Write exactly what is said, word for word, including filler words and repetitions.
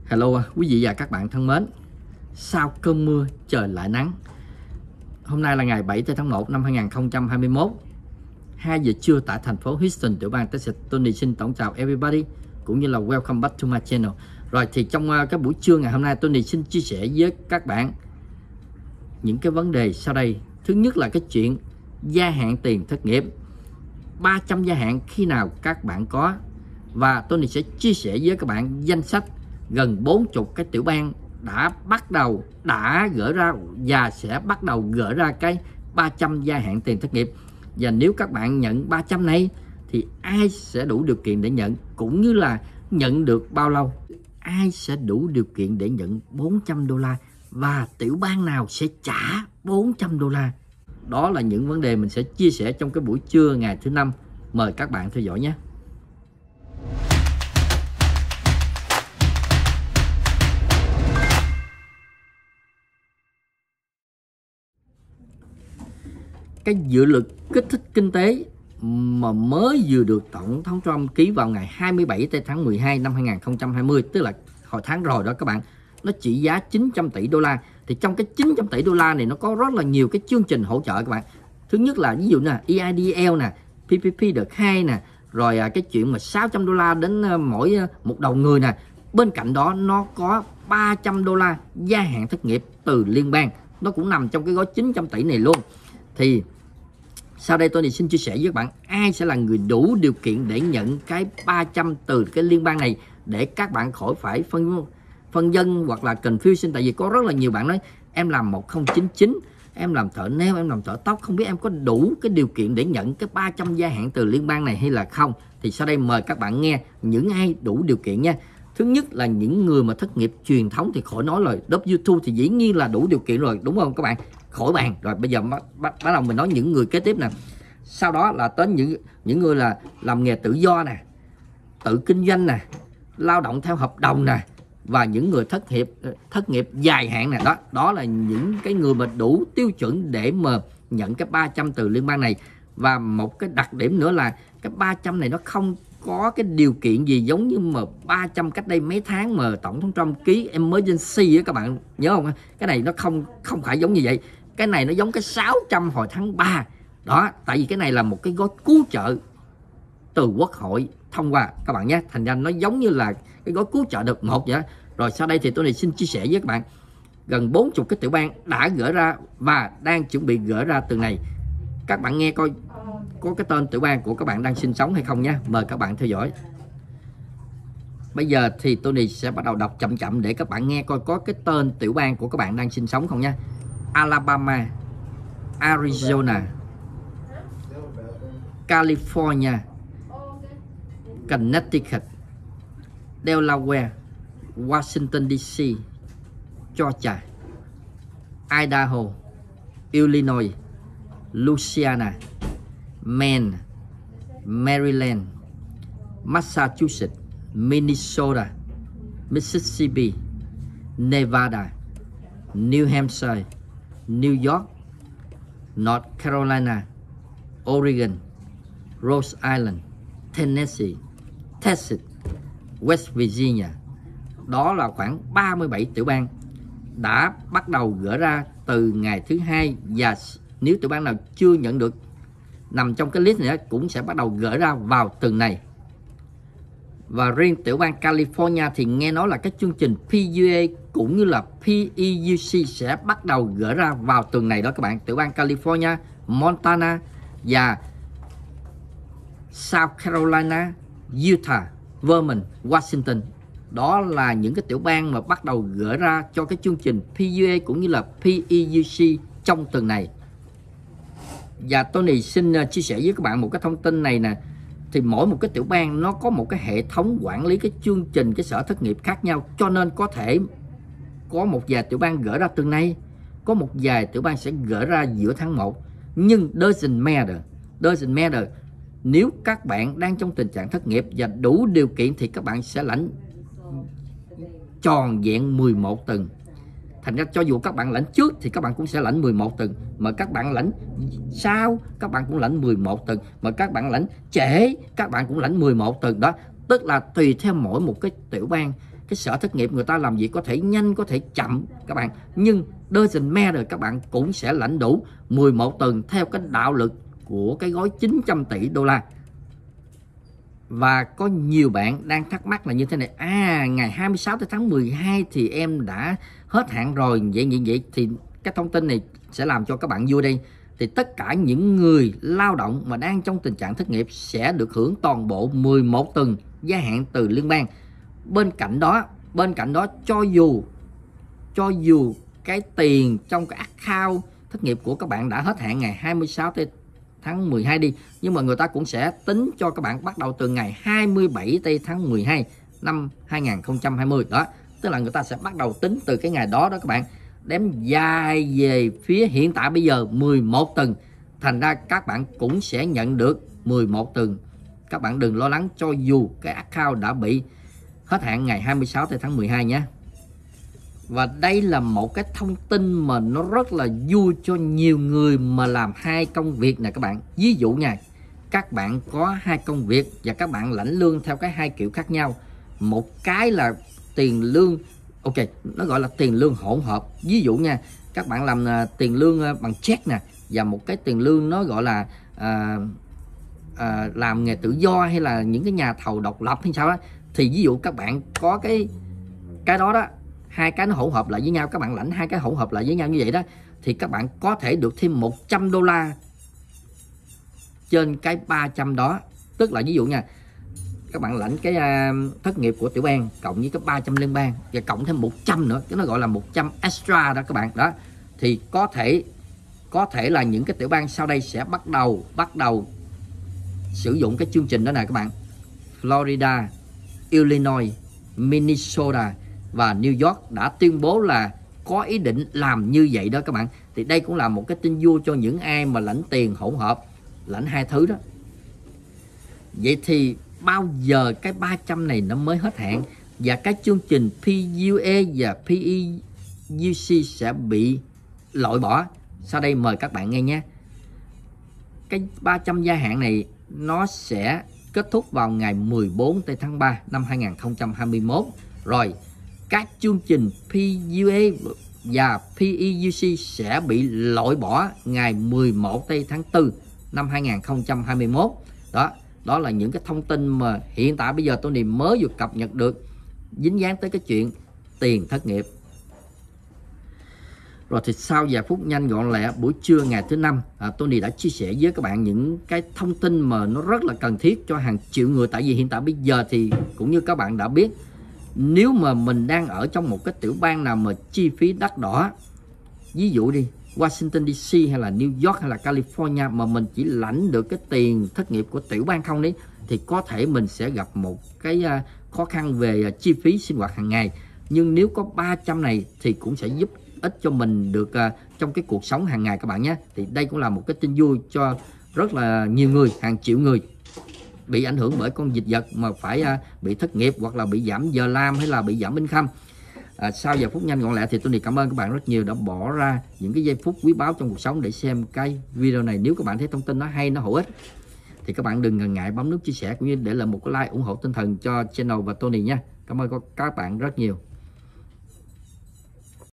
Hello quý vị và các bạn thân mến. Sau cơn mưa trời lại nắng. Hôm nay là ngày bảy tháng một năm hai nghìn không trăm hai mươi mốt, hai giờ trưa tại thành phố Houston, tiểu bang Texas. Tony xin tổng chào everybody cũng như là welcome back to my channel. Rồi thì trong uh, cái buổi trưa ngày hôm nay, Tony xin chia sẻ với các bạn những cái vấn đề sau đây. Thứ nhất là cái chuyện gia hạn tiền thất nghiệp, ba trăm gia hạn khi nào các bạn có. Và Tony sẽ chia sẻ với các bạn danh sách gần bốn mươi cái tiểu bang đã bắt đầu đã gỡ ra và sẽ bắt đầu gỡ ra cái ba trăm gia hạn tiền thất nghiệp. Và nếu các bạn nhận ba trăm này thì ai sẽ đủ điều kiện để nhận, cũng như là nhận được bao lâu, ai sẽ đủ điều kiện để nhận bốn trăm đô la và tiểu bang nào sẽ trả bốn trăm đô la. Đó là những vấn đề mình sẽ chia sẻ trong cái buổi trưa ngày thứ năm. Mời các bạn theo dõi nhé. Cái dự luật kích thích kinh tế mà mới vừa được Tổng thống Trump ký vào ngày hai mươi bảy tháng mười hai năm hai nghìn không trăm hai mươi, tức là hồi tháng rồi đó các bạn, nó trị giá chín trăm tỷ đô la. Thì trong cái chín trăm tỷ đô la này nó có rất là nhiều cái chương trình hỗ trợ các bạn. Thứ nhất là ví dụ nè, E I D L nè, P P P đợt hai nè, rồi cái chuyện mà sáu trăm đô la đến mỗi một đầu người nè. Bên cạnh đó nó có ba trăm đô la gia hạn thất nghiệp từ liên bang, nó cũng nằm trong cái gói chín trăm tỷ này luôn. Thì sau đây tôi xin chia sẻ với các bạn ai sẽ là người đủ điều kiện để nhận cái ba trăm từ cái liên bang này, để các bạn khỏi phải phân phân dân hoặc là confusion. Tại vì có rất là nhiều bạn nói em làm một không chín chín, em làm thợ nail, em làm thợ tóc, không biết em có đủ cái điều kiện để nhận cái ba trăm gia hạn từ liên bang này hay là không. Thì sau đây mời các bạn nghe những ai đủ điều kiện nha. Thứ nhất là những người mà thất nghiệp truyền thống thì khỏi nói rồi, W hai thì dĩ nhiên là đủ điều kiện rồi, đúng không các bạn? Khỏi bàn. Rồi bây giờ bắt, bắt, bắt đầu mình nói những người kế tiếp nè. Sau đó là tới những những người là làm nghề tự do nè, tự kinh doanh nè, lao động theo hợp đồng nè, và những người thất nghiệp thất nghiệp dài hạn nè. Đó đó là những cái người mà đủ tiêu chuẩn để mà nhận cái ba trăm từ liên bang này. Và một cái đặc điểm nữa là cái ba trăm này nó không có cái điều kiện gì giống như mà ba trăm cách đây mấy tháng mà Tổng thống Trump ký emergency á, các bạn nhớ không? Cái này nó không không phải giống như vậy. Cái này nó giống cái sáu trăm hồi tháng ba. Đó, tại vì cái này là một cái gói cứu trợ từ Quốc hội thông qua các bạn nhé. Thành ra nó giống như là cái gói cứu trợ đợt một vậy đó. Rồi sau đây thì tôi này xin chia sẻ với các bạn gần bốn mươi cái tiểu bang đã gỡ ra và đang chuẩn bị gỡ ra từ này. Các bạn nghe coi có cái tên tiểu bang của các bạn đang sinh sống hay không nha. Mời các bạn theo dõi. Bây giờ thì Tony sẽ bắt đầu đọc chậm chậm để các bạn nghe coi có cái tên tiểu bang của các bạn đang sinh sống không nha. Alabama, Arizona, California, Connecticut, Delaware, Washington D C, Georgia, Idaho, Illinois, Louisiana, Maine, Maryland, Massachusetts, Minnesota, Mississippi, Nevada, New Hampshire, New York, North Carolina, Oregon, Rhode Island, Tennessee, Texas, West Virginia. Đó là khoảng ba mươi bảy tiểu bang đã bắt đầu gỡ ra từ ngày thứ hai, và nếu tiểu bang nào chưa nhận được nằm trong cái list này cũng sẽ bắt đầu gỡ ra vào tuần này. Và riêng tiểu bang California thì nghe nói là cái chương trình P U A cũng như là P E U C sẽ bắt đầu gỡ ra vào tuần này đó các bạn. Tiểu bang California, Montana và South Carolina, Utah, Vermont, Washington. Đó là những cái tiểu bang mà bắt đầu gỡ ra cho cái chương trình P U A cũng như là P E U C trong tuần này. Và Tony xin chia sẻ với các bạn một cái thông tin này nè. Thì mỗi một cái tiểu bang nó có một cái hệ thống quản lý cái chương trình, cái sở thất nghiệp khác nhau. Cho nên có thể có một vài tiểu bang gỡ ra tuần này, có một vài tiểu bang sẽ gỡ ra giữa tháng một. Nhưng doesn't matter, doesn't matter. Nếu các bạn đang trong tình trạng thất nghiệp và đủ điều kiện thì các bạn sẽ lãnh tròn vẹn mười một tuần. Thành ra cho dù các bạn lãnh trước thì các bạn cũng sẽ lãnh mười một tuần, mà các bạn lãnh sau các bạn cũng lãnh mười một tuần, mà các bạn lãnh trễ các bạn cũng lãnh mười một tuần đó. Tức là tùy theo mỗi một cái tiểu bang cái sở thất nghiệp người ta làm việc có thể nhanh, có thể chậm các bạn, nhưng doesn't matter, các bạn cũng sẽ lãnh đủ mười một tuần theo cái đạo luật của cái gói chín trăm tỷ đô la. Và có nhiều bạn đang thắc mắc là như thế này: à, ngày hai mươi sáu tháng mười hai thì em đã hết hạn rồi, vậy vậy vậy thì cái thông tin này sẽ làm cho các bạn vui đây. Thì tất cả những người lao động mà đang trong tình trạng thất nghiệp sẽ được hưởng toàn bộ mười một tuần gia hạn từ liên bang. Bên cạnh đó, bên cạnh đó cho dù cho dù cái tiền trong cái account thất nghiệp của các bạn đã hết hạn ngày hai mươi sáu tháng mười hai đi, nhưng mà người ta cũng sẽ tính cho các bạn bắt đầu từ ngày hai mươi bảy tháng mười hai năm hai nghìn không trăm hai mươi đó. Tức là người ta sẽ bắt đầu tính từ cái ngày đó đó các bạn, đếm dài về phía hiện tại bây giờ mười một tuần. Thành ra các bạn cũng sẽ nhận được mười một tuần. Các bạn đừng lo lắng cho dù cái account đã bị hết hạn ngày hai mươi sáu tháng mười hai nhé. Và đây là một cái thông tin mà nó rất là vui cho nhiều người mà làm hai công việc nè các bạn. Ví dụ nha, các bạn có hai công việc và các bạn lãnh lương theo cái hai kiểu khác nhau. Một cái là tiền lương, ok, nó gọi là tiền lương hỗn hợp. Ví dụ nha, các bạn làm uh, tiền lương uh, bằng check nè, và một cái tiền lương nó gọi là uh, uh, làm nghề tự do hay là những cái nhà thầu độc lập hay sao đó. Thì ví dụ các bạn có cái cái đó đó, hai cái nó hỗn hợp lại với nhau, các bạn lãnh hai cái hỗn hợp lại với nhau như vậy đó, thì các bạn có thể được thêm một trăm đô la trên cái ba trăm đó. Tức là ví dụ nha, các bạn lãnh cái uh, thất nghiệp của tiểu bang cộng với cái ba trăm liên bang và cộng thêm một trăm nữa, cái nó gọi là một trăm extra đó các bạn. Đó thì có thể có thể là những cái tiểu bang sau đây sẽ bắt đầu bắt đầu sử dụng cái chương trình đó nè các bạn. Florida, Illinois, Minnesota và New York đã tuyên bố là có ý định làm như vậy đó các bạn. Thì đây cũng là một cái tin vui cho những ai mà lãnh tiền hỗn hợp, lãnh hai thứ đó. Vậy thì bao giờ cái ba trăm này nó mới hết hạn và cái chương trình pê u a và pê e u xê sẽ bị loại bỏ? Sau đây mời các bạn nghe nhé. Cái ba trăm gia hạn này nó sẽ kết thúc vào ngày mười bốn tháng ba năm hai nghìn không trăm hai mươi mốt. Rồi các chương trình pê u a và pê e u xê sẽ bị loại bỏ ngày mười một tháng tư năm hai nghìn không trăm hai mươi mốt. Đó, đó là những cái thông tin mà hiện tại bây giờ Tony mới vừa cập nhật được dính dáng tới cái chuyện tiền thất nghiệp. Rồi thì sau vài phút nhanh gọn lẹ buổi trưa ngày thứ năm, à, Tony đã chia sẻ với các bạn những cái thông tin mà nó rất là cần thiết cho hàng triệu người. Tại vì hiện tại bây giờ thì cũng như các bạn đã biết, nếu mà mình đang ở trong một cái tiểu bang nào mà chi phí đắt đỏ, ví dụ đi Washington đê xê hay là New York hay là California, mà mình chỉ lãnh được cái tiền thất nghiệp của tiểu bang không đấy, thì có thể mình sẽ gặp một cái uh, khó khăn về uh, chi phí sinh hoạt hàng ngày. Nhưng nếu có ba trăm này thì cũng sẽ giúp ích cho mình được uh, trong cái cuộc sống hàng ngày các bạn nhé. Thì đây cũng là một cái tin vui cho rất là nhiều người, hàng triệu người bị ảnh hưởng bởi con dịch vật mà phải uh, bị thất nghiệp hoặc là bị giảm giờ làm hay là bị giảm income. À, sau giờ phút nhanh gọn lẹ thì tôi cảm ơn các bạn rất nhiều đã bỏ ra những cái giây phút quý báu trong cuộc sống để xem cái video này. Nếu các bạn thấy thông tin nó hay, nó hữu ích thì các bạn đừng ngần ngại bấm nút chia sẻ cũng như để lại một cái like ủng hộ tinh thần cho channel và Tony nha. Cảm ơn các bạn rất nhiều.